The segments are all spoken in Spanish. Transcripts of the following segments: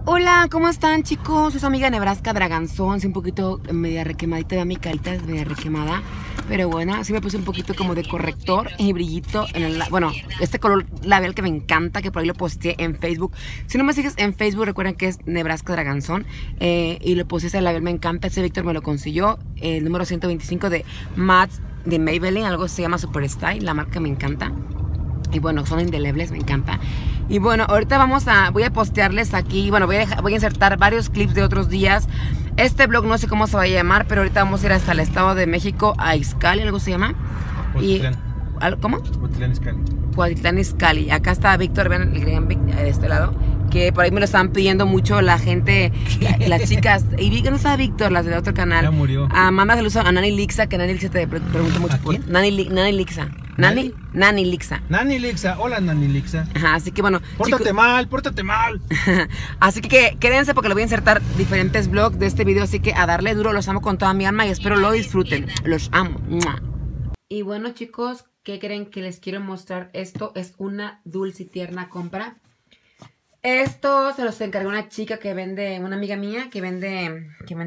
Hola, ¿cómo están, chicos? Soy su amiga Nebraska Draganzón. Sí, un poquito media requemadita, de mi carita es media requemada. Pero bueno, así me puse un poquito como de corrector y brillito en el... Bueno, este color labial que me encanta, que por ahí lo posteé en Facebook. Si no me sigues en Facebook, recuerden que es Nebraska Draganzón. Y lo posteé, ese labial me encanta. Ese Víctor me lo consiguió. El número 125 de Matte de Maybelline. Algo se llama Super Style. La marca me encanta. Y bueno, son indelebles, me encanta. Y bueno, ahorita voy a postearles aquí, bueno, voy a insertar varios clips de otros días. Este vlog no sé cómo se va a llamar, pero ahorita vamos a ir hasta el Estado de México, a Ixcali, algo se llama. ¿Cómo? Cuautitlán Izcalli. Cuautitlán Izcalli. Acá está Víctor, ven el gran Víctor de este lado, que por ahí me lo están pidiendo mucho la gente, las chicas. ¿Y dónde está Víctor? Las del otro canal. Ya murió. Manda saludos a Nani Lixa, que Nani Lixa te pregunta mucho por... Nani Lixa. Nani Lixa. Nani Lixa, hola Nani Lixa. Ajá, así que bueno. Pórtate mal, pórtate mal. Así que quédense porque le voy a insertar diferentes vlogs de este video. Así que a darle duro, los amo con toda mi alma y espero lo disfruten. Los amo. Y bueno, chicos, ¿qué creen que les quiero mostrar? Esto es una dulce y tierna compra. Esto se los encargó una chica que vende, una amiga mía que vende,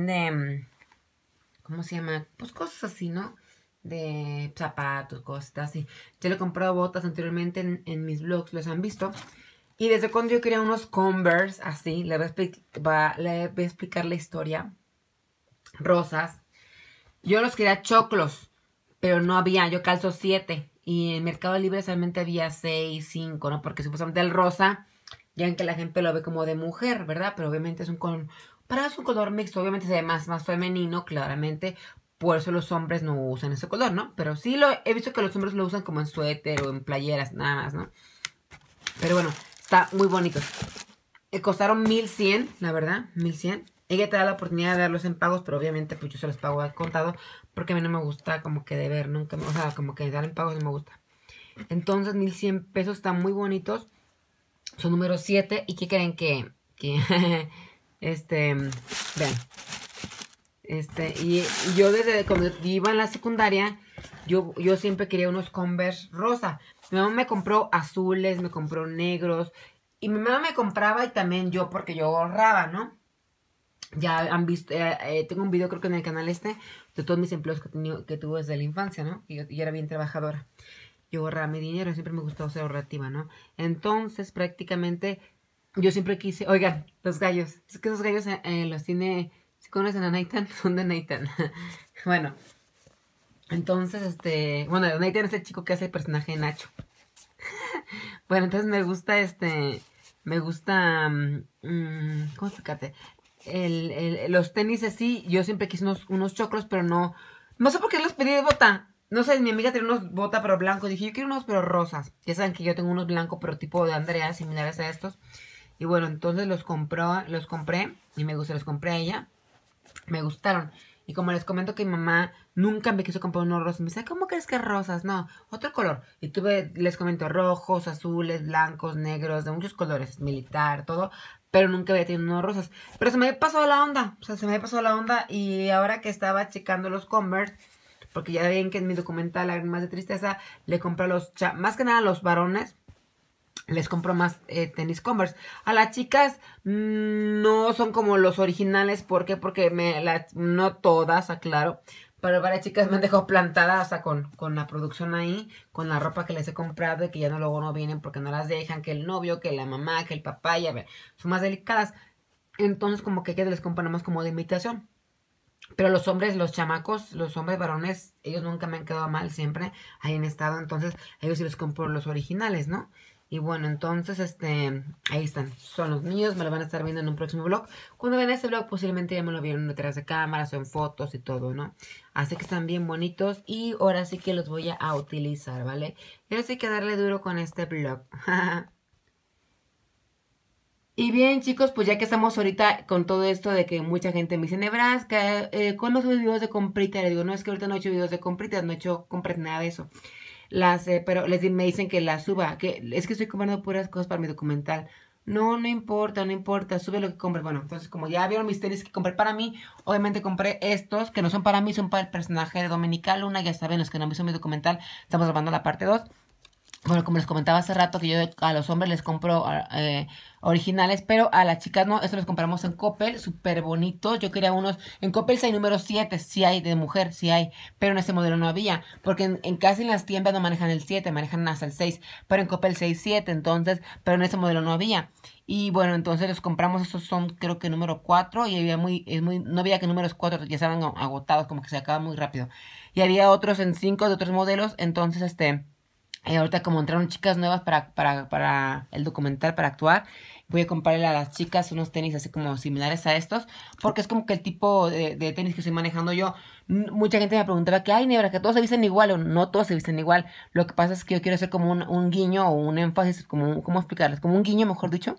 ¿cómo se llama? Pues cosas así, ¿no? De zapatos, cosas así. Yo le he comprado botas anteriormente en mis vlogs, los han visto. Y desde cuando yo quería unos Converse así, le voy a explicar la historia. Rosas. Yo los quería choclos, pero no había, yo calzo 7. Y en Mercado Libre solamente había 6, 5, ¿no? Porque supuestamente el rosa, ya ven que la gente lo ve como de mujer, ¿verdad? Pero obviamente es un color mixto, obviamente se ve más femenino, claramente. Por eso los hombres no usan ese color, ¿no? Pero sí he visto que los hombres lo usan como en suéter o en playeras, nada más, ¿no? Pero bueno, está muy bonito. Costaron 1100, la verdad, 1100. Ella te da la oportunidad de darlos en pagos, pero obviamente pues yo se los pago al contado porque a mí no me gusta como que deber, nunca, o sea, como que dar en pagos no me gusta. Entonces 1100 pesos, están muy bonitos. Son número 7 y ¿qué creen que vean. Y yo desde cuando iba en la secundaria, yo siempre quería unos Converse rosa. Mi mamá me compró azules, me compró negros. Y mi mamá me compraba y también yo, porque yo ahorraba, ¿no? Ya han visto, tengo un video creo que en el canal de todos mis empleos que tuve desde la infancia, ¿no? Y yo era bien trabajadora. Yo ahorraba mi dinero, siempre me gustó ser ahorrativa, ¿no? Entonces prácticamente yo siempre quise, oigan, los gallos. Es que esos gallos los tiene... ¿Si conocen a Nathan? Son de Nathan. Bueno. Entonces, bueno, Nathan es el chico que hace el personaje de Nacho. Bueno, entonces me gusta, ¿cómo explicarte? Los tenis así, yo siempre quise unos choclos, pero no sé por qué los pedí de bota. No sé, mi amiga tenía unos bota pero blancos. Dije, yo quiero unos pero rosas. Ya saben que yo tengo unos blancos pero tipo de Andrea, similares a estos. Y bueno, entonces los compré y los compré a ella. Me gustaron. Y como les comento que mi mamá nunca me quiso comprar unos rosas. Me dice, ¿cómo crees que rosas? No, otro color. Y les comento, rojos, azules, blancos, negros, de muchos colores, militar, todo. Pero nunca había tenido unos rosas. Pero se me había pasado la onda. O sea, se me había pasado la onda. Y ahora que estaba checando los Converse, porque ya ven que en mi documental, Lágrimas de Tristeza, le compré más que nada a los varones. Les compro más tenis Converse. A las chicas no son como los originales. ¿Por qué? Porque no todas, aclaro. Pero varias chicas me han dejado plantada, o sea, con la producción ahí, con la ropa que les he comprado y que ya luego no vienen porque no las dejan, que el novio, que la mamá, que el papá, ya ven, son más delicadas. Entonces como que ellas les compran más como de imitación. Pero los hombres, los chamacos, los hombres varones, ellos nunca me han quedado mal, siempre ahí han estado. Entonces, a ellos sí les compro los originales, ¿no? Y bueno, entonces, ahí están. Son los míos, me lo van a estar viendo en un próximo vlog. Cuando vean este vlog, posiblemente ya me lo vieron detrás de cámaras o en fotos y todo, ¿no? Así que están bien bonitos y ahora sí que los voy a utilizar, ¿vale? Y ahora sí que darle duro con este vlog. Y bien, chicos, pues ya que estamos ahorita con todo esto de que mucha gente me dice, Nebraska, ¿cuándo subes videos de comprita? Le digo, no, es que ahorita no he hecho videos de compritas, no he hecho compras, nada de eso. Pero me dicen que las suba, que es que estoy comprando puras cosas para mi documental. No, no importa, sube lo que compres. Bueno, entonces como ya vieron mis tenis que compré para mí, obviamente compré estos, que no son para mí, son para el personaje de Dominica Luna, ya saben, los que no han visto mi documental, estamos grabando la parte 2. Bueno, como les comentaba hace rato que yo a los hombres les compro originales, pero a las chicas no. Estos los compramos en Coppel, súper bonitos. Yo quería unos, en Coppel sí hay número 7, sí hay de mujer, sí hay, pero en ese modelo no había, porque en casi en las tiendas no manejan el 7, manejan hasta el 6, pero en Coppel 6, 7, entonces, pero en ese modelo no había. Y bueno, entonces los compramos, estos son creo que número 4 y había no había que números 4 ya estaban agotados, como que se acaban muy rápido. Y había otros en 5 de otros modelos, entonces ahorita como entraron chicas nuevas para el documental, para actuar, voy a comprarle a las chicas unos tenis así como similares a estos, porque es como que el tipo de tenis que estoy manejando yo. Mucha gente me preguntaba que, ay, Nebra, que todos se visten igual, o no todos se visten igual. Lo que pasa es que yo quiero hacer como un guiño o un énfasis, ¿cómo explicarles? Como un guiño, mejor dicho,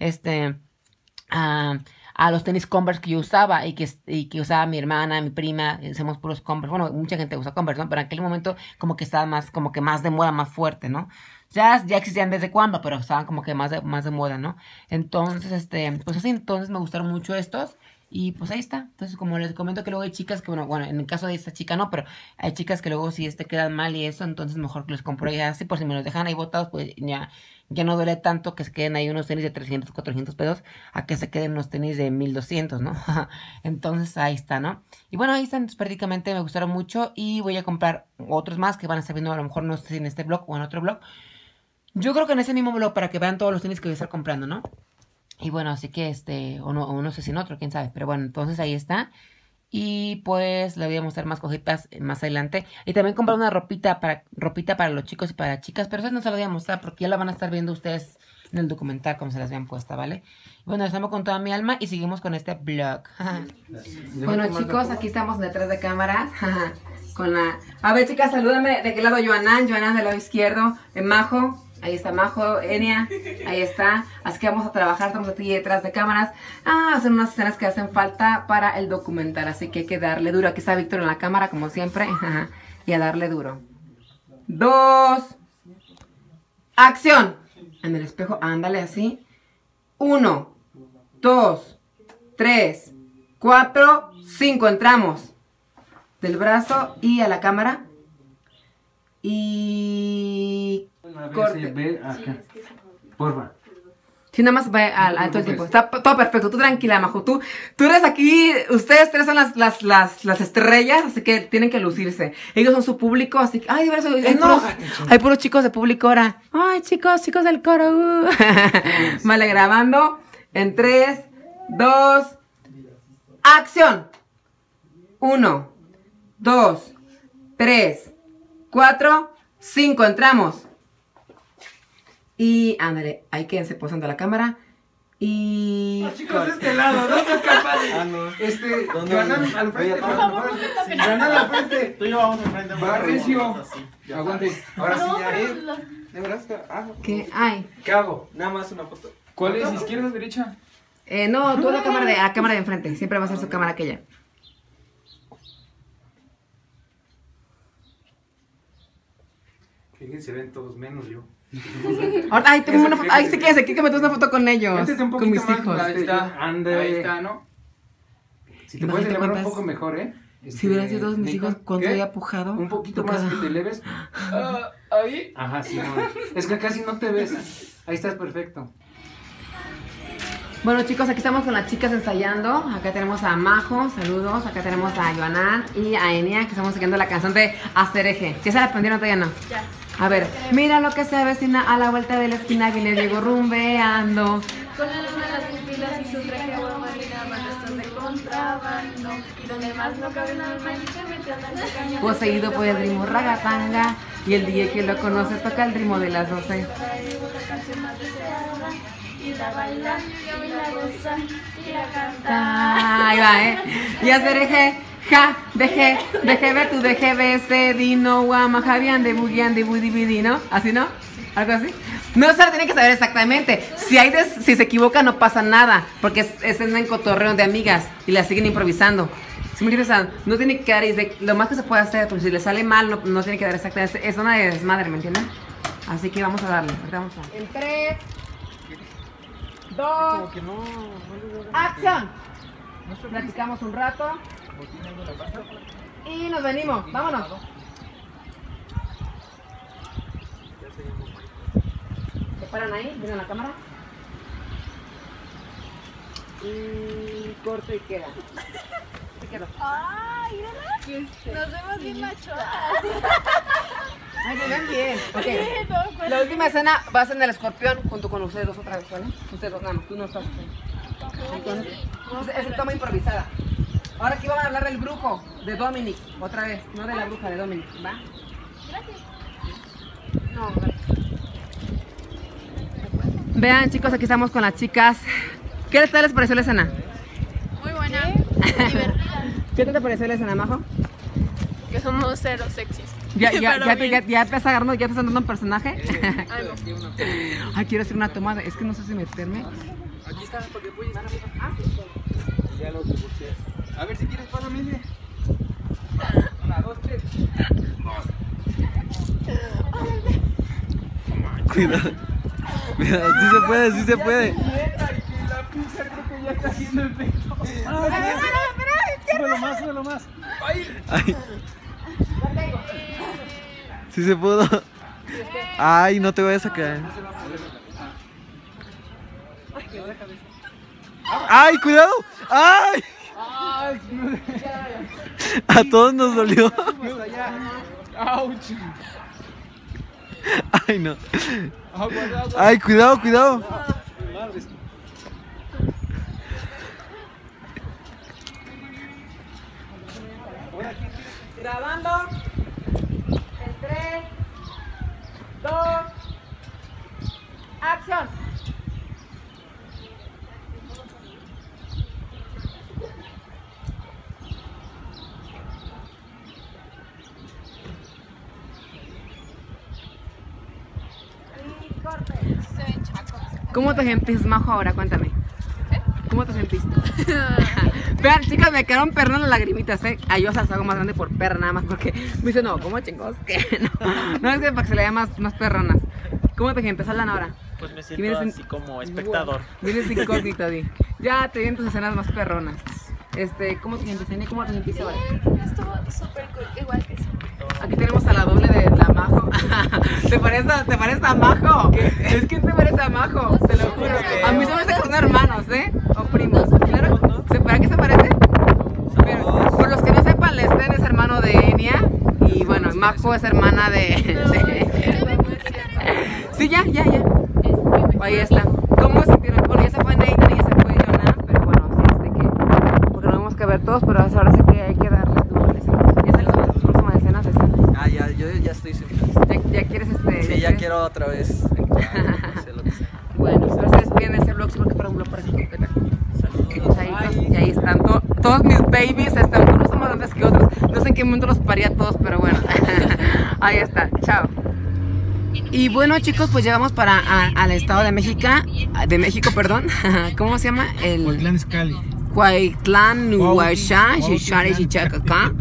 a los tenis Converse que yo usaba y que usaba mi hermana, mi prima, usamos puros Converse. Bueno, mucha gente usa Converse, ¿no? Pero en aquel momento como que estaba como que más de moda, más fuerte, ¿no? Ya existían desde cuando, pero estaban como que más de moda, ¿no? Entonces, pues así, entonces me gustaron mucho estos. Y pues ahí está. Entonces, como les comento que luego hay chicas que, bueno, en el caso de esta chica no, pero hay chicas que luego si quedan mal y eso, entonces mejor que los compro ya así, por si me los dejan ahí botados, pues ya no duele tanto que se queden ahí unos tenis de 300, 400 pesos, a que se queden unos tenis de 1200, ¿no? Entonces ahí está, ¿no? Y bueno, ahí están, prácticamente me gustaron mucho y voy a comprar otros más que van a estar viendo a lo mejor no sé si en este blog o en otro blog. Yo creo que en ese mismo blog para que vean todos los tenis que voy a estar comprando, ¿no? Y bueno, así que o no sé si en otro, quién sabe. Pero bueno, entonces ahí está. Y pues le voy a mostrar más cositas más adelante. Y también compré una ropita para los chicos y para las chicas. Pero eso no se lo voy a mostrar porque ya la van a estar viendo ustedes en el documental como se las vean puesta, ¿vale? Bueno, estamos con toda mi alma y seguimos con este vlog. Bueno, chicos, aquí estamos detrás de cámaras. Con la... A ver, chicas, salúdame. ¿De qué lado Joanán? Joanán del lado izquierdo. Majo. Ahí está Majo, Enia, ahí está. Así que vamos a trabajar, estamos aquí detrás de cámaras. Hacer unas escenas que hacen falta para el documental. Así que hay que darle duro. Aquí está Víctor en la cámara, como siempre. Y a darle duro. 2. Acción. En el espejo, ándale así. 1, 2, 3, 4, 5. Entramos. Del brazo y a la cámara. Y... corte. Ve acá. Porfa. Si nada más ve al todo el tiempo. Está todo perfecto. Tú tranquila, Majo. Tú eres aquí. Ustedes tres son las estrellas, así que tienen que lucirse. Ellos son su público, así que. Ay, de verdad, hay puros chicos de público ahora. Ay, chicos del coro. Vale, grabando. En 3, 2, acción. 1, 2, 3, 4, 5. Entramos. Y ándale, ahí quédense posando la cámara. Y... No, chicos, de este lado, no te escapas. Joanán al frente, por favor. Joanán al frente. Tú y yo vamos al frente. Va, Recio. Aguante. Ahora sí, ya, ¿De verdad? ¿qué hay? ¿Qué hago? Nada más una foto. ¿Cuál es? ¿Izquierda o derecha? No, tú la cámara de enfrente. Siempre va a ser su cámara aquella. Fíjense, ven todos menos yo. Ay, tengo una foto. Ay, sí que me tomes una foto con ellos. Métete un con poquito mis más. hijos. Ahí está. Ande. Ahí está, ¿no? Si te puedes Imagínate elevar un cuántas- poco mejor, ¿eh? Si hubieran sido todos mis hijos, ¿cuánto ¿Qué? había pujado? Un poquito Tu más cara. que te eleves. Ahí. Ajá, sí, no. Es que casi no te ves. Ahí estás perfecto. Bueno, chicos, aquí estamos con las chicas ensayando. Acá tenemos a Majo, saludos. Acá tenemos a Joanán y a Enia, que estamos siguiendo la canción de Astereje. ¿Ya se la aprendieron todavía no? Ya. A ver, mira lo que se avecina a la vuelta de la esquina, viene Diego rumbeando. Con la luna en las pupilas y su traje agua marina, restos de contrabando. Y donde más no cabe el alma y se mete a la caña. Poseído por el ritmo ragatanga. Y el DJ que lo conoce toca el ritmo de las 12. Trae una canción más deseada. Y la baila, y la goza, y la canta. Ahí va, Y Astereje, ja, deje ver tu deje ese dino, guama, javian, de bugian, de budibidi, ¿no? ¿Así no? ¿Algo así? No se lo tienen que saber exactamente. Si se equivoca no pasa nada, porque es en cotorreo de amigas y la siguen improvisando. Si me entiendes, no tiene que quedar, lo más que se puede hacer, pero si le sale mal no tiene que dar exactamente. Es una de desmadre, ¿me entienden? Así que vamos a darle. Vamos a... En 3, 2, acción. Platicamos un rato y nos venimos. Vámonos. paran ahí, miren la cámara. Y corto y queda. ¿Qué quedó? Ay, ¿verdad? Nos vemos bien machotas. Ay, se ven bien. Ok. La última escena va a ser en el escorpión junto con ustedes dos otra vez, ¿vale? Ustedes dos, nada más, tú no estás. Entonces, es toma improvisada. Ahora aquí vamos a hablar del brujo de Dominic, otra vez, no de la bruja de Dominic, ¿va? Gracias. No, gracias. Vean, chicos, aquí estamos con las chicas. ¿Qué tal les pareció la escena? Muy buena. Divertida. ¿Qué tal te pareció la escena, Majo? Que somos cero sexys. Ya te estás agarrando, ya te estás dando un personaje. Algo. Ay, quiero hacer una toma, es que no sé si meterme. Aquí está, porque puedes. Ya lo divorcias. A ver si quieres, pásame ese. 1, 2, 3. Cuidado. Mira, sí se puede, sí se puede. La pizza creo que ya está haciendo efecto. Súbelo más. Ay. Sí se pudo. Ay, no te vayas a caer. Ay, cuidado. Ay. A todos nos dolió. ¡Auch! Ay, no. Ay, cuidado. Madres. Grabando. En 3, 2, acción. Y corte. Se ven chacos. ¿Cómo te sentís, Majo, ahora? Cuéntame. ¿Cómo te sentiste? Vean, chicas, me quedaron pernas las lagrimitas, ¿eh? Ay, yo las hago más grande por perra, nada más porque me dicen, no, ¿cómo chingos? ¿Qué? No, es que para que se le vean más perronas. ¿Cómo te sientes, Alan, ahora? Pues me siento así como espectador. Vienes incógnito, Di. Ya te vienen tus escenas más perronas. ¿Cómo te sientes, Ani? ¿Cómo te sentiste ahora? Estuvo súper cool, igual que siempre. Aquí tenemos a la doble de la Majo. ¿Te parece a Majo? Es que te parece a Majo, te lo juro. A mí se me hace que son hermanos, ¿eh? O primos. Claro. ¿Para qué se parece? Pero, por los que no sepan, Lester es hermano de Enya. Y bueno, Majo es hermana de... Sí, ya. Ahí está. ¿Cómo se sintieron? Bueno, ya se fue Nathan y ya se fue Jonah, pero bueno, sí, porque no tenemos que ver todos, pero ahora sí que hay que darle duro a la escena. Ya se las próximas escenas. Ah, yo ya estoy sentado. ¿Ya quieres Sí, ya quiero otra vez. Bueno, ahora se despiden de ese vlog, porque para un vlog para completar. Saludos. Y ahí están todos mis babies, unos son más grandes que otros. No sé en qué momento los parí a todos, pero bueno. Ahí está, chao. Y bueno, chicos, pues llegamos al estado de México, perdón. ¿Cómo se llama? Cuauhtlán Izcalli. Cuauhtlán, Huaxá, Xixare, Xichacacá.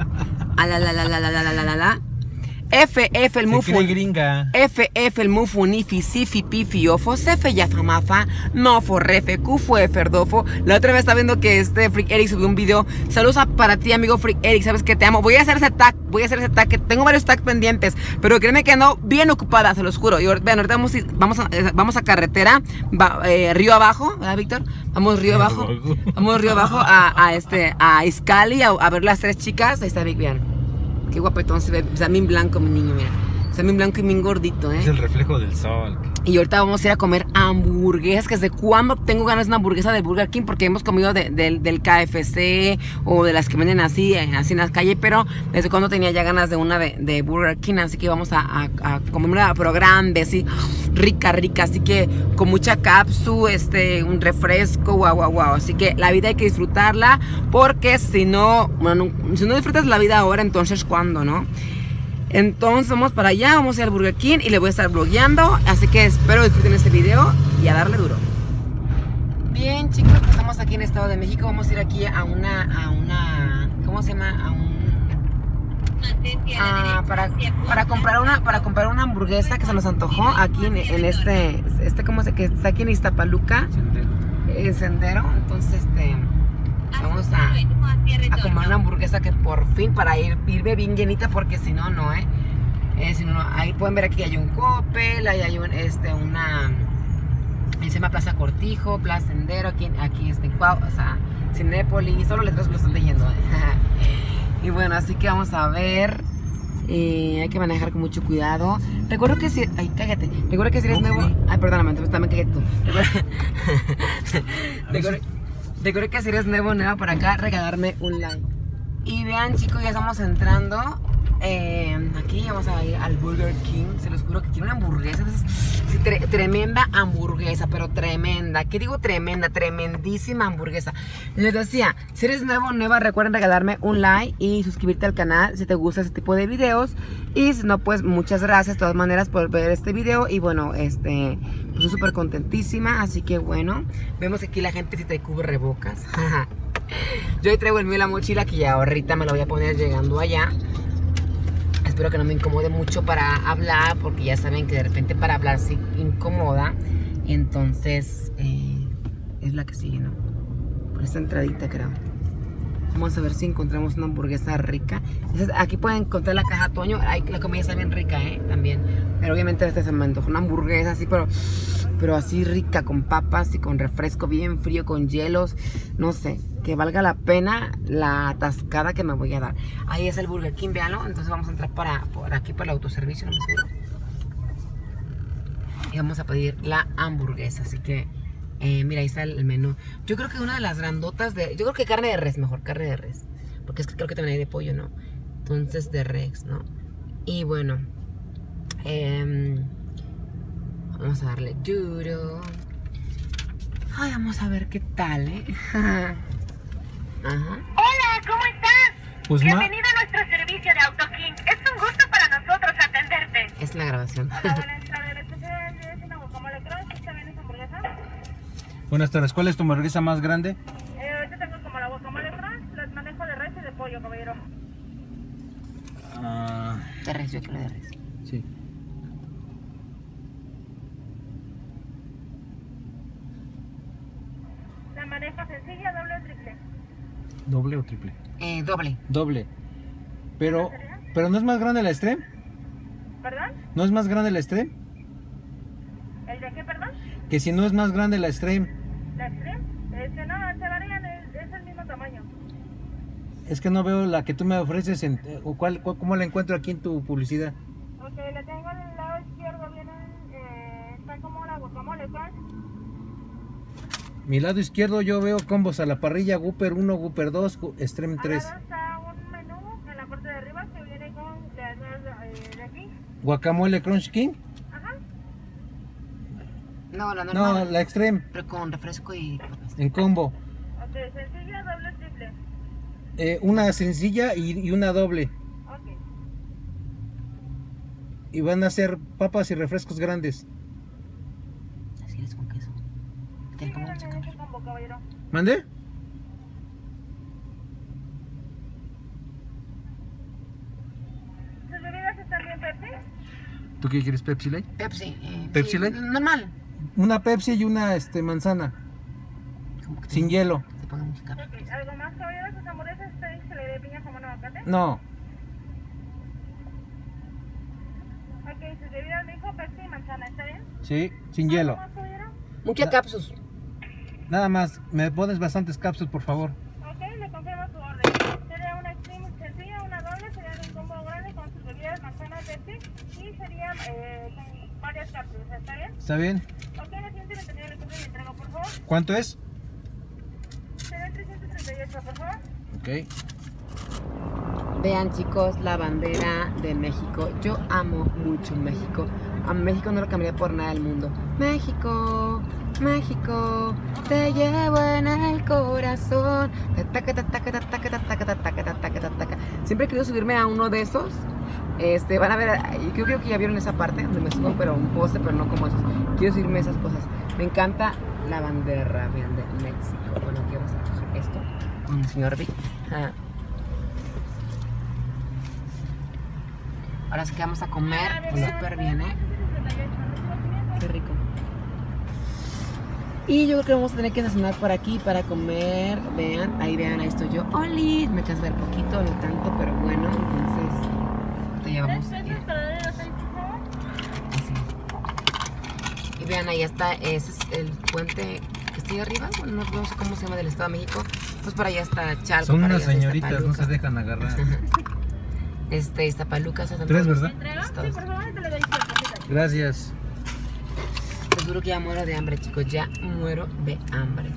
FF el mufu. Gringa. FF el mufu nifi sifi pifi ofo sefe yafamafa nofo refe kufu eferdofo. La otra vez estaba viendo que Freak Eric subió un video. Saludos para ti, amigo Freak Eric, sabes que te amo. Voy a hacer ese tag, que tengo varios tags pendientes, pero créeme que ando bien ocupada, se los juro. Y vean, ahorita vamos a carretera, río abajo, ¿verdad, Víctor? Vamos río abajo a Izcalli a ver las 3 chicas. Ahí está Vic, vean. Qué guapetón se ve, Samín blanco, mi niño, mira. Samín blanco y bien gordito, ¿eh? Es el reflejo del sol. Y ahorita vamos a ir a comer hamburguesas, que desde cuándo tengo ganas de una hamburguesa de Burger King, porque hemos comido del KFC o de las que venden así en la calle, pero desde cuándo tenía ya ganas de una de Burger King, así que vamos a comer una, pero grande, así, rica, así que con mucha cápsula, un refresco, guau, así que la vida hay que disfrutarla, porque si no disfrutas la vida ahora, entonces ¿cuándo, no? Entonces vamos para allá, vamos a ir al Burger King y le voy a estar vlogueando, así que espero disfruten este video y a darle duro. Bien, chicos, pues estamos aquí en Estado de México, vamos a ir aquí a una ¿cómo se llama? Para comprar una hamburguesa que se nos antojó aquí en ¿cómo se que está aquí en Iztapaluca, Sendero. Entonces vamos a comer una hamburguesa que por fin, para irme bien llenita, porque si no, Ahí pueden ver aquí hay un Coppel, ahí hay una... Se llama Plaza Cortijo, Plaza Sendero, aquí en Cuau, o sea, Cinépolis, solo letras lo estoy leyendo. Y bueno, así que vamos a ver. Hay que manejar con mucho cuidado. Recuerdo que si... Ay, cállate. Recuerda que si eres nuevo... Ay, perdóname, entonces también cállate tú. Recuerda que si eres nueva por acá, regalarme un like. Y vean, chicos, ya estamos entrando. Aquí vamos a ir al Burger King. Se los juro que tiene una hamburguesa. Tremenda hamburguesa, pero tremenda. ¿Qué digo tremenda? Tremendísima hamburguesa. Les decía, si eres nueva, recuerden regalarme un like y suscribirte al canal si te gusta este tipo de videos. Y si no, pues muchas gracias de todas maneras por ver este video. Y bueno, pues estoy súper contentísima. Así que bueno, vemos aquí la gente si te cubrebocas. Yo ahí traigo el mío en la mochila, que ya ahorita me lo voy a poner llegando allá. Espero que no me incomode mucho para hablar, porque ya saben que de repente para hablar sí incomoda. Entonces, es la que sigue, ¿no? Por esta entradita, creo. Vamos a ver si encontramos una hamburguesa rica. Entonces, aquí pueden encontrar la caja Toño. Ay, la comida está bien rica, también. Pero obviamente se me antoja una hamburguesa así, pero así rica, con papas y con refresco bien frío, con hielos. No sé, que valga la pena la atascada que me voy a dar. Ahí es el Burger King, véanlo. Entonces vamos a entrar por aquí para el autoservicio, no me seguro. Y vamos a pedir la hamburguesa, así que... mira, ahí está el menú. Yo creo que una de las grandotas de... Yo creo que carne de res, mejor, carne de res. Porque es que creo que también hay de pollo, ¿no? Entonces de res, ¿no? Y bueno, vamos a darle duro. Ay, vamos a ver qué tal, Ajá. Hola, ¿cómo estás? Pues bienvenido a nuestro servicio de AutoKing. Es un gusto para nosotros atenderte. Es la grabación. Hola, buenas tardes. ¿Es una guacamole crunch? ¿Está bien esa hamburguesa? Buenas tardes, ¿cuál es tu hamburguesa más grande? Yo tengo como la guacamole crunch, las manejo de res y de pollo, caballero. De res, yo quiero de res. Sí. ¿La manejo sencilla, doble o triple? ¿Doble o triple? Doble. Doble. Pero no es más grande la Extreme. ¿Perdón? ¿No es más grande la Extreme? ¿El de qué, perdón? Que si no es más grande la Extreme. ¿La Extreme? No, se varían, es el mismo tamaño. Es que no veo la que tú me ofreces. ¿Cómo la encuentro aquí en tu publicidad? Ok, la tengo al lado izquierdo, está como la guacamole crunch. Mi lado izquierdo yo veo combos a la parrilla, Whopper 1, Whopper 2, Extreme 3. Al lado está un menú en la parte de arriba que viene con las de aquí. Guacamole Crunch King. Ajá. No, la normal. No, la Extreme. Pero con refresco y papas. En combo. Ok, sencilla, doble, triple. Una sencilla y una doble. Ok. Y van a ser papas y refrescos grandes. Así es con queso. Sí, dígame ese combo, caballero. ¿Mande? ¿Sus bebidas están bien, Pepsi? ¿Tú qué quieres, Pepsi Light? Pepsi. ¿Pepsi sí, Light? Normal. Una Pepsi y una manzana. Como que Sin hielo. te ponga mucha capa. Ok, ¿algo más, caballero? ¿Sus hamburguesas se le dé piña como aguacate? No. Ok, sus bebidas me dijo Pepsi y manzana, ¿está bien? Sí, sin hielo. ¿Algo más, caballero? Muchas cápsulas. Nada más, me pones bastantes cápsulas, por favor. Ok, le confirmo su orden. Sería una extreme sencilla, una doble, sería un combo grande con sus bebidas, manzana, Pepsi y sería con varias cápsulas, ¿está bien? ¿Está bien? Ok, la siguiente le tendría el cobro y entrego, por favor. ¿Cuánto es? Será 338, por favor. Ok. Vean, chicos, la bandera de México. Yo amo mucho México. A México no lo cambiaría por nada del mundo. México, México, te llevo en el corazón. Siempre he querido subirme a uno de esos. Van a ver, yo creo que ya vieron esa parte donde me subo, pero un poste, pero no como esos. Quiero subirme a esas cosas. Me encanta la bandera, vean, de México. Bueno, aquí vamos a coger esto con el señor Vic. Ahora sí que vamos a comer súper bien, Qué rico. Y yo creo que vamos a tener que estacionar por aquí para comer. Vean, ahí estoy yo. ¡Oli! Me cansé de ver poquito, no tanto, pero bueno, entonces te llevamos. 3 pesos para darle los vean, ahí está, ese es el puente que está ahí arriba, bueno, no sé cómo se llama, del Estado de México. Pues por allá está Chalco. Son para unas allá está señoritas, no Iztapaluca. se dejan agarrar. Iztapaluca, esos son 3, todos ¿verdad? ¿Entrega? Sí, estados. por favor, te lo doy. Gracias. Te juro que ya muero de hambre, chicos, ya muero de hambre.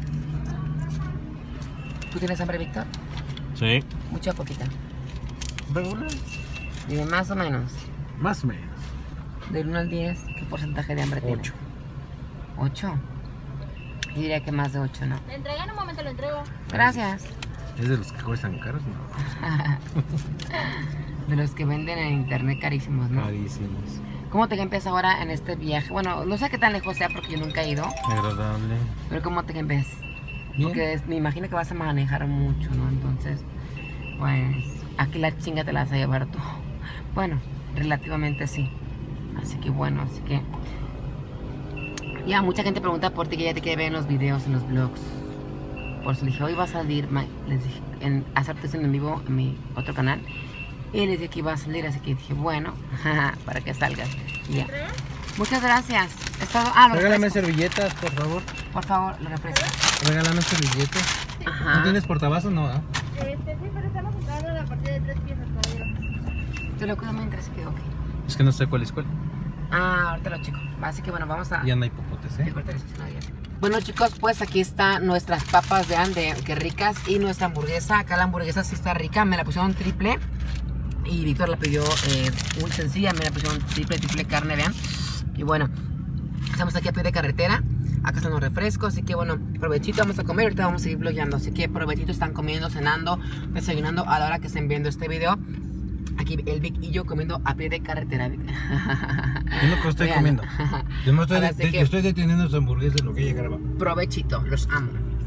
¿Tú tienes hambre, Víctor? Sí. Mucha o poquita. ¿Regular? Dime, más o menos. Más o menos. Del 1 al 10, ¿qué porcentaje de hambre tienes? 8. 8. Yo diría que más de 8, ¿no? Le entrega, en un momento lo entrego. Gracias. ¿Es de los que cuestan caros? No. De los que venden en internet carísimos, ¿no? Carísimos. ¿Cómo te ves ahora en este viaje? Bueno, no sé qué tan lejos sea porque yo nunca he ido, Agradable. pero ¿cómo te ves? Bien. Porque me imagino que vas a manejar mucho, ¿no? Entonces, pues, aquí la chinga te la vas a llevar tú. Bueno, relativamente sí. Así que bueno, así que... Ya, mucha gente pregunta por ti, que ya te quiere ver en los videos, en los vlogs. Por eso le dije, hoy va a salir, les dije, hacer sesión en vivo en mi otro canal. Y les dije que iba a salir, así que dije, bueno, para que salgas. Y ya. Muchas gracias. Es todo. Lo Regálame refresco. servilletas, por favor. Por favor, lo refresco. Regálame servilletas. Ajá. ¿No tienes portavasos? No, ¿ah? Sí, pero estamos entrando a partir de 3 piezas, caballero. Te lo cuido mientras que, ok. Es que no sé cuál es cuál. Ahorita lo chico. Así que bueno, vamos a... Ya no hay popotes, Voy a cortar esto, si no, ya sé. Bueno, chicos, pues aquí están nuestras papas de ande, que ricas, y nuestra hamburguesa. Acá la hamburguesa sí está rica, me la pusieron triple. Y Víctor la pidió muy sencilla, me la pusieron triple carne, vean. Y bueno, estamos aquí a pie de carretera. Acá están los refrescos, así que bueno, provechito, vamos a comer. Ahorita vamos a seguir vlogueando, así que provechito, están comiendo, cenando, desayunando a la hora que estén viendo este video. Aquí el Vic y yo comiendo a pie de carretera. Es lo que estoy Vean. comiendo. Yo me Ahora sí que- estoy deteniendo esa hamburguesa en lo que ella graba. Provechito, los amo.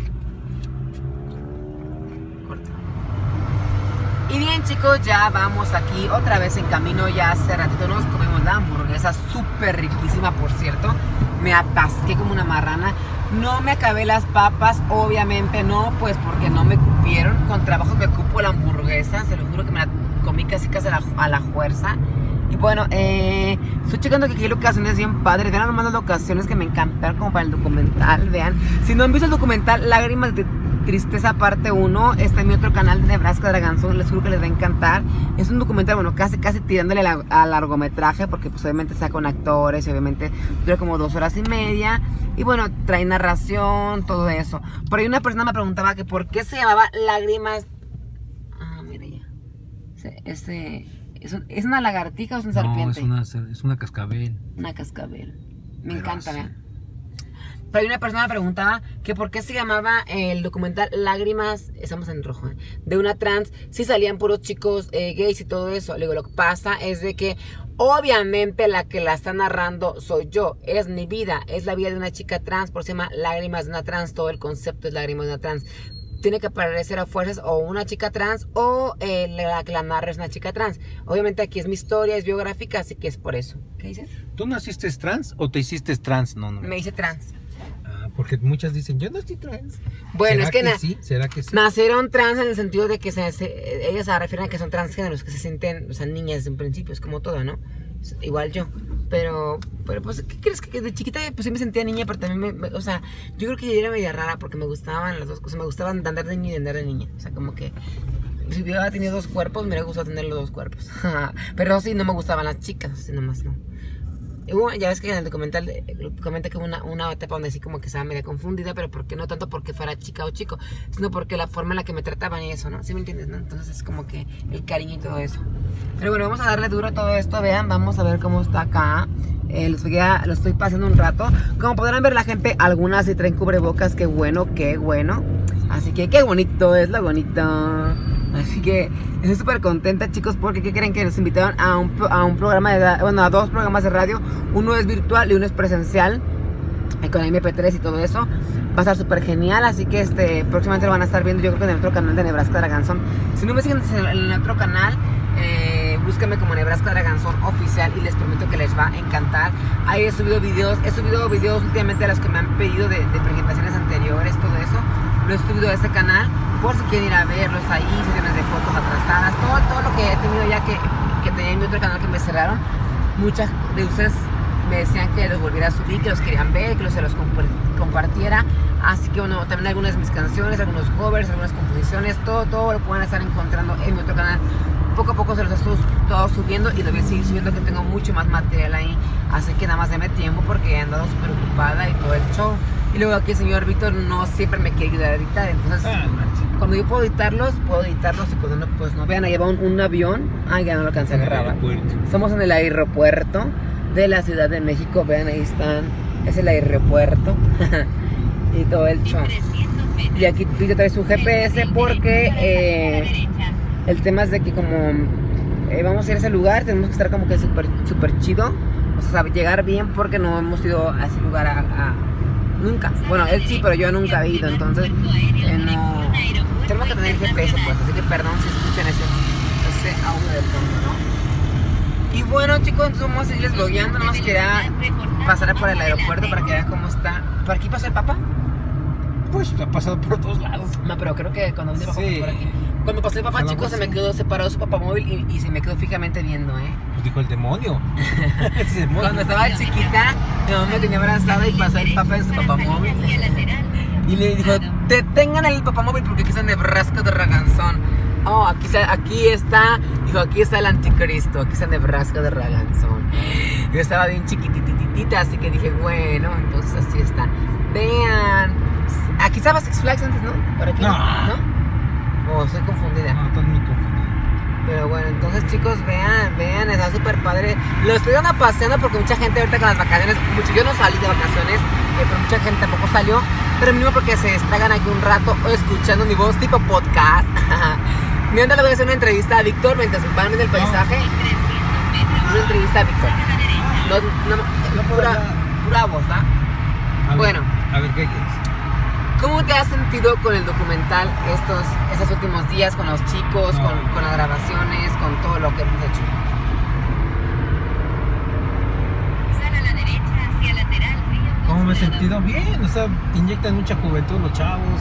Corta. Y bien, chicos, ya vamos aquí otra vez en camino. Ya hace ratito nos comimos la hamburguesa, súper riquísima, por cierto. Me atasqué como una marrana. No me acabé las papas, obviamente no, pues porque no me cupieron. Con trabajo me cupo la hamburguesa, se lo juro que me la comí casi a la fuerza. Y bueno, estoy checando que aquí hay locaciones bien padres. Vean nomás las locaciones que me encantaron como para el documental, vean. Si no han visto el documental Lágrimas de Tristeza parte 1, está en mi otro canal de Nebraska Draganzón, les juro que les va a encantar. Es un documental, bueno, casi tirándole a largometraje, porque pues obviamente está con actores y obviamente dura como 2 horas y media. Y bueno, trae narración, todo eso. Por ahí una persona me preguntaba que por qué se llamaba Lágrimas. Mira ya. ¿Es una lagartija o es una serpiente? No, es una cascabel. Una cascabel. Me Pero encanta, así. vean. Pero hay una persona me preguntaba que por qué se llamaba el documental Lágrimas, estamos en rojo, de una trans, si salían puros chicos gays y todo eso. Le digo, lo que pasa es de que obviamente la que la está narrando soy yo, es mi vida, es la vida de una chica trans, por eso se llama Lágrimas de una trans, todo el concepto es Lágrimas de una trans. Tiene que aparecer a fuerzas o una chica trans o la que la narra es una chica trans. Obviamente aquí es mi historia, es biográfica, así que es por eso. ¿Qué dices? ¿Tú naciste trans o te hiciste trans? No. Me hice trans. Porque muchas dicen, yo no estoy trans. Bueno, es que sí? ¿Será que sí? nacieron trans en el sentido de que ellas se refieren a que son transgéneros, que se sienten, o sea, niñas desde un principio, es como todo, ¿no? Igual yo. Pero pues, ¿qué crees? Que de chiquita pues sí me sentía niña, pero también o sea, yo creo que yo era media rara porque me gustaban las dos cosas. Me gustaban de andar de niña y de andar de niña. O sea, como que si hubiera tenido 2 cuerpos, me hubiera gustado tener los 2 cuerpos. Pero sí, no me gustaban las chicas, así nomás no. Y bueno, ya ves que en el documental comenta que hubo una etapa donde así como que estaba media confundida, pero porque no tanto porque fuera chica o chico, sino porque la forma en la que me trataban y eso, ¿no? ¿Sí me entiendes, no? Entonces es como que el cariño y todo eso. Pero bueno, vamos a darle duro a todo esto, vean, vamos a ver cómo está acá. Lo estoy pasando un rato. Como podrán ver la gente, algunas sí traen cubrebocas, qué bueno, qué bueno. Así que qué bonito es lo bonito. Así que estoy súper contenta, chicos, porque ¿qué creen? Que nos invitaron a un programa a 2 programas de radio. Uno es virtual y uno es presencial, con MP3 y todo eso. Va a estar súper genial, así que próximamente lo van a estar viendo, yo creo que en el otro canal de Nebraska Draganzón. Si no me siguen en el otro canal, búsquenme como Nebraska Draganzón oficial y les prometo que les va a encantar. Ahí he subido videos últimamente de los que me han pedido de presentaciones anteriores, todo eso. Lo he subido a ese canal, por si quieren ir a verlos ahí, sesiones de fotos atrasadas, todo lo que he tenido ya que tenía en mi otro canal que me cerraron. Muchas de ustedes me decían que los volviera a subir, que los querían ver, que se los compartiera. Así que bueno, también algunas de mis canciones, algunos covers, algunas composiciones, todo lo pueden estar encontrando en mi otro canal. Poco a poco se los estoy todo subiendo y lo voy a seguir subiendo, que tengo mucho más material ahí. Así que nada más deme tiempo porque he andado súper ocupada y todo el show. Y luego aquí el señor Víctor no siempre me quiere ayudar a editar. Entonces, cuando yo puedo editarlos y cuando no, pues no. Vean, ahí va un avión. Ay, ya no lo alcancé a agarrar. Estamos en el aeropuerto de la Ciudad de México. Vean, ahí están. Es el aeropuerto. Y todo el show. Y aquí Víctor trae su GPS porque el tema es de que como vamos a ir a ese lugar, tenemos que estar como que súper chido. O sea, llegar bien porque no hemos ido a ese lugar nunca. Bueno, él sí, pero yo nunca he ido. Entonces, no. Tenemos que tener GPS, pues. Así que perdón si escuchan ese audio del fondo, ¿no? Y bueno, chicos, entonces vamos a seguirles vlogueando. Nomás quería pasar por el aeropuerto para que vean cómo está. ¿Por aquí pasó el Papa? Pues ha pasado por todos lados. No, pero creo que cuando pasó por aquí. Cuando pasó el Papa, chicos, se me quedó separado su papamóvil y se me quedó fijamente viendo, Pues dijo el demonio. Cuando estaba chiquita, mi mamá me tenía abrazada y pasó el Papa en su papamóvil. Y le dijo, detengan el papamóvil porque aquí está Nebraska de Raganzón. Oh, aquí está, dijo, aquí está el anticristo, aquí está Nebraska de Raganzón. Yo estaba bien chiquitititita, así que dije, bueno, entonces así está. Vean, aquí estaba Six Flags antes, ¿no? ¿Por aquí? ¿No? Oh, estoy confundida. No, estoy muy confundida. Pero bueno, entonces chicos, vean, está súper padre. Lo estoy dando paseando porque mucha gente ahorita con las vacaciones, yo no salí de vacaciones, pero mucha gente tampoco salió. Pero mínimo porque se distraigan aquí un rato escuchando mi voz tipo podcast. Mientras le voy a hacer una entrevista a Víctor mientras van viendo el paisaje. Una entrevista a Víctor. No, pura voz, ¿va? Bueno. A ver, ¿qué quieres? ¿Cómo te has sentido con el documental estos últimos días, con los chicos, con las grabaciones, con todo lo que hemos hecho? ¿Cómo me he sentido? Bien, o sea, inyectan mucha juventud los chavos.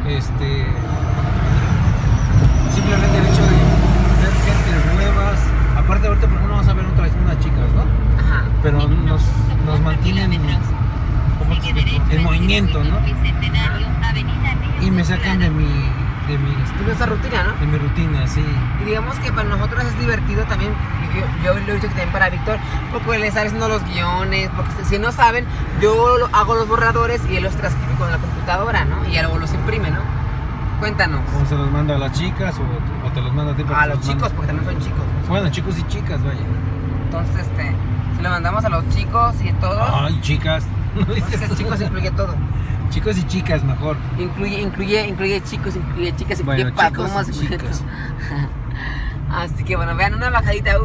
Simplemente el hecho de ver gente nuevas. Aparte ahorita por no vamos a ver unas chicas, ¿no? Ajá. Pero nos mantienen en movimiento, ¿no? Y me sacan de esa rutina, ¿no? De mi rutina, sí. Y digamos que para nosotros es divertido también, yo lo he dicho que también para Víctor, porque le está haciendo los guiones, porque si no saben, yo hago los borradores y él los transcribe con la computadora, ¿no? Y luego los imprime, ¿no? Cuéntanos. ¿O se los manda a las chicas o te los manda a ti? A los chicos, porque también son chicos, ¿no? Bueno, chicos y chicas, vaya. Entonces, se lo mandamos a los chicos y todos. Ay, chicas. Entonces, chicos incluye todo. Chicos y chicas, mejor. Incluye chicos, incluye chicas, bueno, incluye chicos y chicas. Así que bueno, vean una bajadita.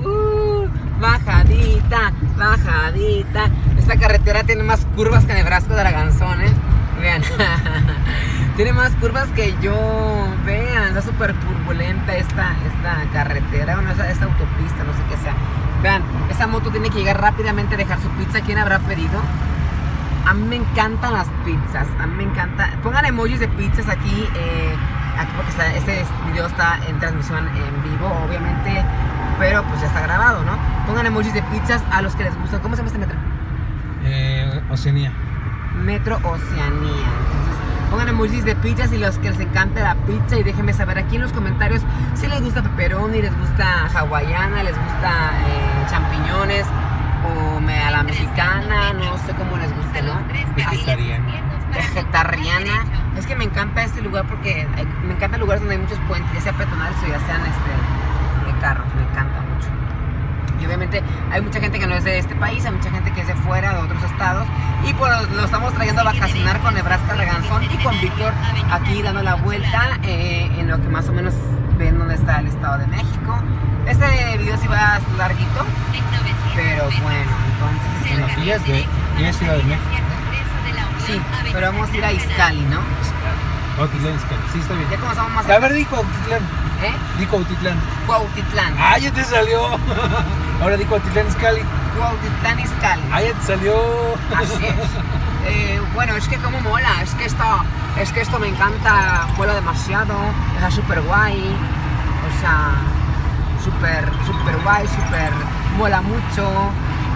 Bajadita. Esta carretera tiene más curvas que Nebraska de Raganzón, Vean. Tiene más curvas que yo. Vean, está súper turbulenta esta carretera. Bueno, esta autopista, no sé qué sea. Vean, esa moto tiene que llegar rápidamente a dejar su pizza. ¿Quién habrá pedido? A mí me encantan las pizzas, a mí me encanta. Pongan emojis de pizzas aquí porque este video está en transmisión en vivo, obviamente, pero pues ya está grabado, ¿no? Pongan emojis de pizzas a los que les gustan. ¿Cómo se llama este metro? Oceanía. Metro Oceanía. Entonces, pongan emojis de pizzas y los que les encanta la pizza y déjenme saber aquí en los comentarios si les gusta pepperoni, les gusta hawaiana, les gusta champiñones o a la mexicana, no sé cómo les guste, ¿no? Vegetariana. Es que me encanta este lugar porque me encantan lugares donde hay muchos puentes, ya sea peatonales o ya sean de carros, me encanta mucho. Y obviamente hay mucha gente que no es de este país, hay mucha gente que es de fuera, de otros estados. Y pues lo estamos trayendo a vacacionar con Nebraska Raganzón y con Víctor aquí dando la vuelta en lo que más o menos ven dónde está el Estado de México. Este video sí va a ser larguito, pero bueno, entonces... Bueno, aquí es Ciudad de México. Sí, pero vamos a ir a Izcalli, ¿no? Cuautitlán Izcalli, sí, está bien. Ya comenzamos más... A ver, di Cuautitlán. ¿Eh? Di Cuautitlán. Cuautitlán. Ah, ya te salió. Ahora di Cuautitlán Izcalli. Cuautitlán Izcalli. Ah, ya te salió. Así es. Bueno, es que como mola, es que esto me encanta, mola demasiado, está súper guay, súper guay, súper mola mucho.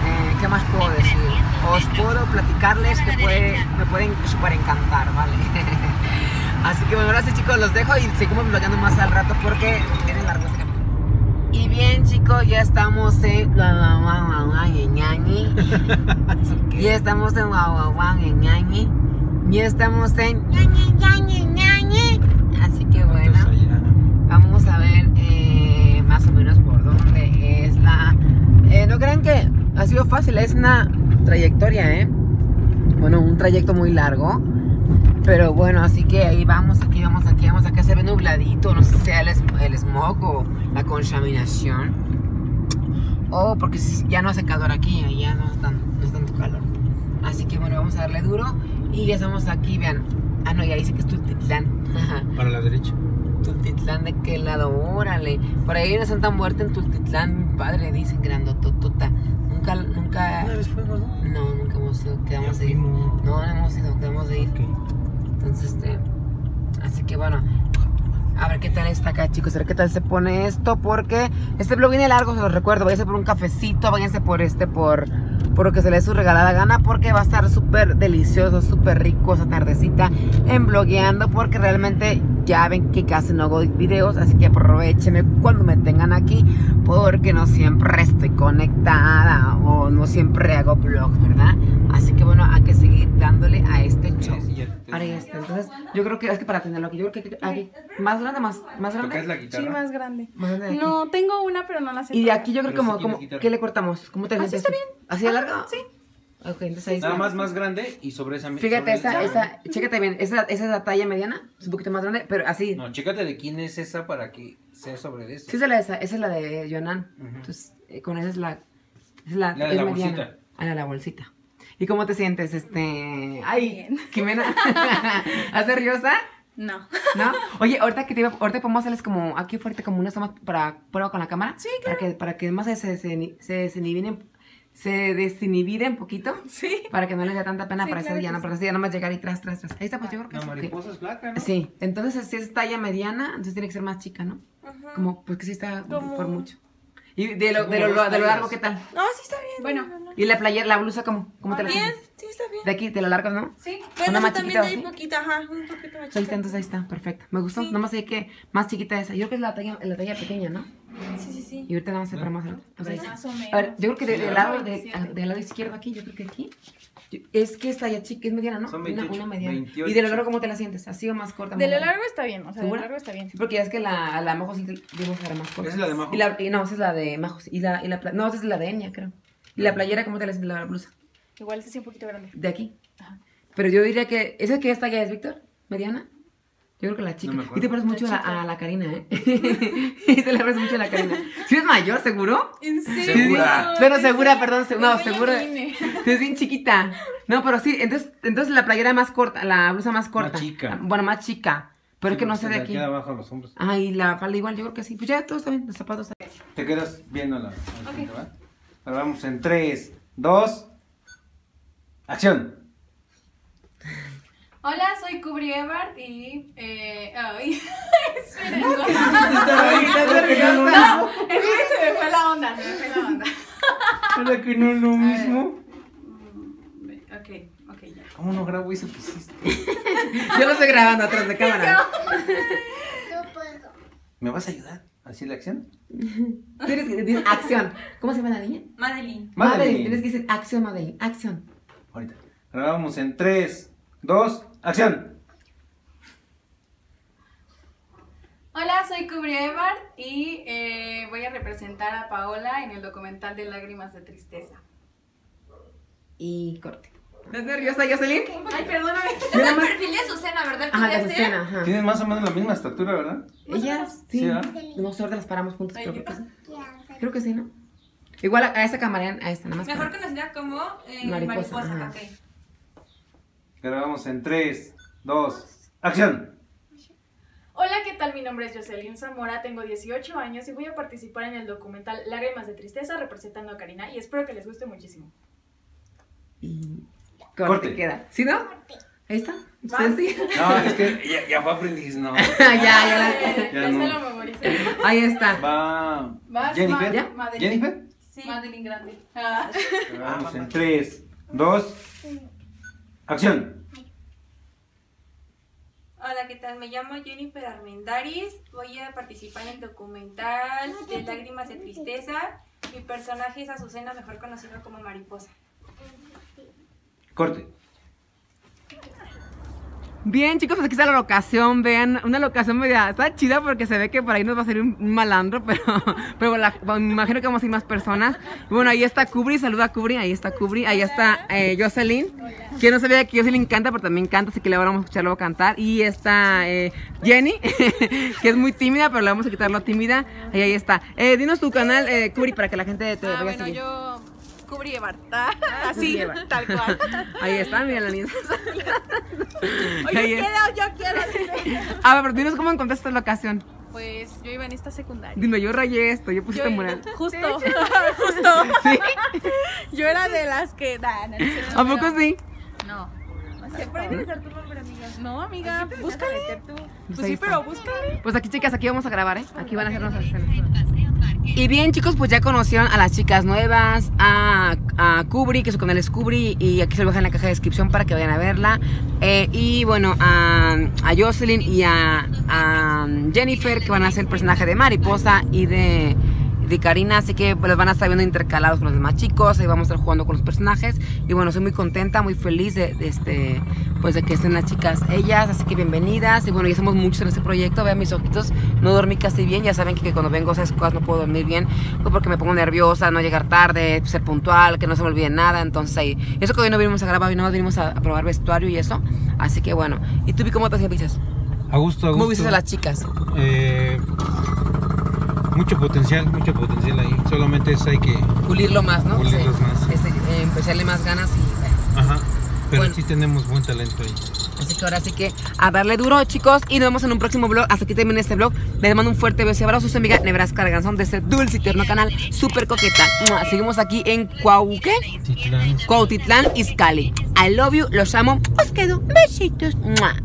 ¿qué más puedo decir? Os puedo platicarles que me pueden súper encantar, ¿vale? Así que bueno, ahora sí chicos, los dejo y seguimos bloqueando más al rato porque es largo este camino. Y bien chicos, ya estamos en... Ya estamos en... Ya estamos en... Así que bueno, vamos a ver más o menos por dónde es la... no crean que ha sido fácil, es una trayectoria, bueno, un trayecto muy largo. Pero bueno, así que ahí vamos, aquí vamos, aquí vamos, acá se ve nubladito, no sé si sea el smog o la contaminación. O porque ya no hace calor aquí, ya no es tanto calor. Así que bueno, vamos a darle duro y ya estamos aquí, vean. Ah, no, ya dice que es Tultitlán. Para la derecha. Tultitlán, ¿de qué lado? Órale. Por ahí hay una Santa Muerte en Tultitlán, mi padre, dicen, grandototota. Nunca... ¿Una vez fuimos, no? No, nunca hemos ido, quedamos de ir. No hemos ido, quedamos de ir. Okay. Entonces, así que bueno, a ver qué tal está acá, chicos, a ver qué tal se pone esto, porque este vlog viene largo, se los recuerdo, váyanse por un cafecito, váyanse por por lo que se les dé su regalada gana, porque va a estar súper delicioso, súper rico esa tardecita en blogueando, porque realmente ya ven que casi no hago videos, así que aprovechenme cuando me tengan aquí, porque no siempre estoy conectada, o no siempre hago vlogs, ¿verdad? Así que bueno, hay que seguir dándole a este show. Ahora ya está, entonces yo creo que es que para tenerlo aquí, yo creo que aquí, más grande, más grande. ¿Tocas la guitarra? Sí, más grande. Más grande de aquí. No, tengo una, pero no la sé. Y de aquí yo creo Pero como, sí quieres quitar. ¿qué le cortamos? ¿Cómo te Así sientes? está bien. ¿Así de largo? Sí. Ok, entonces ahí Nada está. más grande y sobre esa... Fíjate, sobre chécate bien, esa es la talla mediana, es un poquito más grande, pero así. No, chécate de quién es esa para que sea sobre eso. Sí, esa es la de Yonan. Ujú. Entonces, con esa es la de la mediana. bolsita. Ah, la bolsita. ¿Y cómo te sientes, Ay, Bien. Jimena, ¿estás nerviosa? No. ¿No? Oye, ahorita podemos hacerles como, aquí fuerte como una toma para prueba con la cámara. Sí, claro. Para que más se desinhibiden un poquito. Sí. Para que no les dé tanta pena Sí, para claro ese día, que ¿no? sí. Porque así ya nomás llegar y tras. Ahí está, pues yo creo que La sí. mariposa es flaca, ¿no? Sí, entonces si es talla mediana, entonces tiene que ser más chica, ¿no? Ajá. Como, pues que sí está Como- por mucho. ¿Y de lo Como dos largo tallas. qué tal? No, sí está bien. Bueno. ¿Y la playera, la blusa cómo te la Bien, sientes? sí está bien. De aquí, de lo largo, ¿no? Sí. ¿Una Bueno, más sí, también chiquita o hay así? poquita, ajá, un poquito más Ahí está, chiquita. entonces ahí está, perfecto. Me gustó, Sí. nomás hay que más chiquita esa. Yo creo que es la talla pequeña, ¿no? Sí. Y ahorita vamos a hacer para más alto. O sea, ahí está. Más o menos. A ver, yo creo que Sí, del ¿verdad? lado izquierdo aquí, yo creo que aquí. Es que esta ya chica, es mediana, ¿no? Son Una 28, mediana. 28. ¿Y de lo largo cómo te la sientes? ¿Así o más corta? De más lo larga? largo está bien, o sea, de lo ¿Segura? largo está bien. Sí, porque ya es que la Majo sí debemos usar más corta. ¿Esa es la de Majo? No, esa es la de Majo. No, esa es la de Enya, creo. ¿Y la playera cómo te la sientes, la blusa? Igual este sí un poquito grande. De aquí. Ajá. Pero yo diría que... ¿Esa que esta ya es, Víctor? ¿Mediana? Yo creo que la chica. No me acuerdo. Y te pareces mucho La a la Karina, ¿eh? Y te le pareces mucho a la Karina. ¿Sí es mayor, seguro? ¿En serio? Segura. Pero segura, perdón. No, Enseña seguro. el INE. Es bien chiquita. No, pero sí. Entonces la playera más corta, la blusa más corta. Más chica. Bueno, más chica. Pero es que no sé de aquí. Queda abajo a los hombros. Ah, y la falda igual, yo creo que sí. Pues ya todo está bien, los zapatos está bien. Te quedas viendo la gente, ¿va? Ahora vamos en 3, 2, acción. Hola, soy Kubri Ebert y. Ay, esperen, no. Ay, estás nerviosa. No, es que se me fue la onda, ¿Para que no es lo mismo? Ok, ya. ¿Cómo no grabo eso que hiciste? Yo lo estoy grabando atrás de cámara. ¿Me vas a ayudar a decir la acción? Tienes que decir acción. ¿Cómo se llama la niña? Madeline. Madeline. Tienes que decir acción, Madeline. Acción. Ahorita. Ahora vamos en 3, 2, acción. Hola, soy Kubri Ebert y voy a representar a Paola en el documental de Lágrimas de Tristeza. Y corte. ¿Estás nerviosa, Jocelyn? Ay, perdóname. Yo nada más- perfil de Azucena, ¿verdad? Ajá, de ¿Puede ser? Azucena, ajá. Tienes más o menos la misma estatura, ¿verdad? Ella, sí. Sí, ¿verdad? Nosotros ahorita las paramos juntos, Ay, creo que sí. Creo que sí, ¿no? Igual a esa camarera, a esta, nada más. Mejor para- conocida como Mariposa, Mariposa. ajá. Ok. Ahora vamos en 3, 2, acción. Hola, ¿qué tal? Mi nombre es Jocelyn Zamora, tengo 18 años y voy a participar en el documental Lágrimas de Tristeza representando a Karina y espero que les guste muchísimo. Y Corte. corte queda. ¿Sí, no? Ahí está. ¿Ustedes sí? No, es que ya fue aprendiz, no. ya. Ya Ya no. se lo memoricé. Ahí está. Va Vas, Jennifer. ¿Ya? Madeline. Jennifer. Sí. Madeline grande. Vamos en 3, 2, acción. Hola, ¿qué tal? Me llamo Jennifer Armendáriz. Voy a participar en el documental de Lágrimas de Tristeza. Mi personaje es Azucena, mejor conocido como Mariposa. Corte. Bien, chicos, pues aquí está la locación. Vean, una locación media. Está chida porque se ve que por ahí nos va a salir un malandro, pero me imagino que vamos a ir más personas. Bueno, ahí está Kubri, saluda a Kubri. Ahí está Kubri, ahí está Jocelyn. Que no sabía que Jocelyn canta, pero también canta, así que le vamos a escuchar luego cantar. Y está Jenny, que es muy tímida, pero le vamos a quitar lo tímida. Ahí está. Dinos tu canal, Kubri, para que la gente te vaya a seguir. Yo... Kubri Ebar, así, tal cual. Ahí está, mira la niña. Oye, yo quiero. A ver, pero dinos cómo encontraste esta locación. Pues yo iba en esta secundaria. Dime, yo rayé esto, yo puse mural. Justo. ¿Sí? Yo era de las que... ¿A poco sí? No. ¿Se puede utilizar tu nombre, amiga? No, amiga, búscale. Pues Pues sí, pero búscale. Pues aquí, chicas, aquí vamos a grabar, ¿eh? Aquí van a hacernos las escenas. Y bien, chicos, pues ya conocieron a las chicas nuevas, a Kubri, que su canal es Kubri, y aquí se lo dejan en la caja de descripción para que vayan a verla. Y bueno, a Jocelyn y a Jennifer, que van a ser el personaje de Mariposa y de Karina, así que los van a estar viendo intercalados con los demás chicos, y vamos a estar jugando con los personajes. Y bueno, soy muy contenta, muy feliz de que estén las chicas ellas, así que bienvenidas. Y bueno, ya somos muchos en este proyecto. Vean mis ojitos, no dormí casi bien. Ya saben que cuando vengo a esas cosas no puedo dormir bien, pues porque me pongo nerviosa, no llegar tarde, ser puntual, que no se me olvide nada. Entonces ahí, eso que hoy no vinimos a grabar, hoy no vinimos a probar vestuario y eso. Así que bueno, ¿y tú, cómo te sientes? A gusto, a gusto. ¿Cómo viste a las chicas? Mucho potencial ahí. Solamente eso hay que pulirlo más, ¿no? Pulirlos más. Empezarle más ganas y... Ajá. Pero bueno, sí tenemos buen talento ahí. Así que ahora sí que a darle duro, chicos. Y nos vemos en un próximo vlog. Hasta aquí termina este vlog. Les mando un fuerte beso y abrazo. Soy su amiga Nebraska Arganzón de este dulce y tierno canal súper coqueta. Seguimos aquí en Cuautitlán, Izcalli. I love you, los amo. Os quedo. Besitos.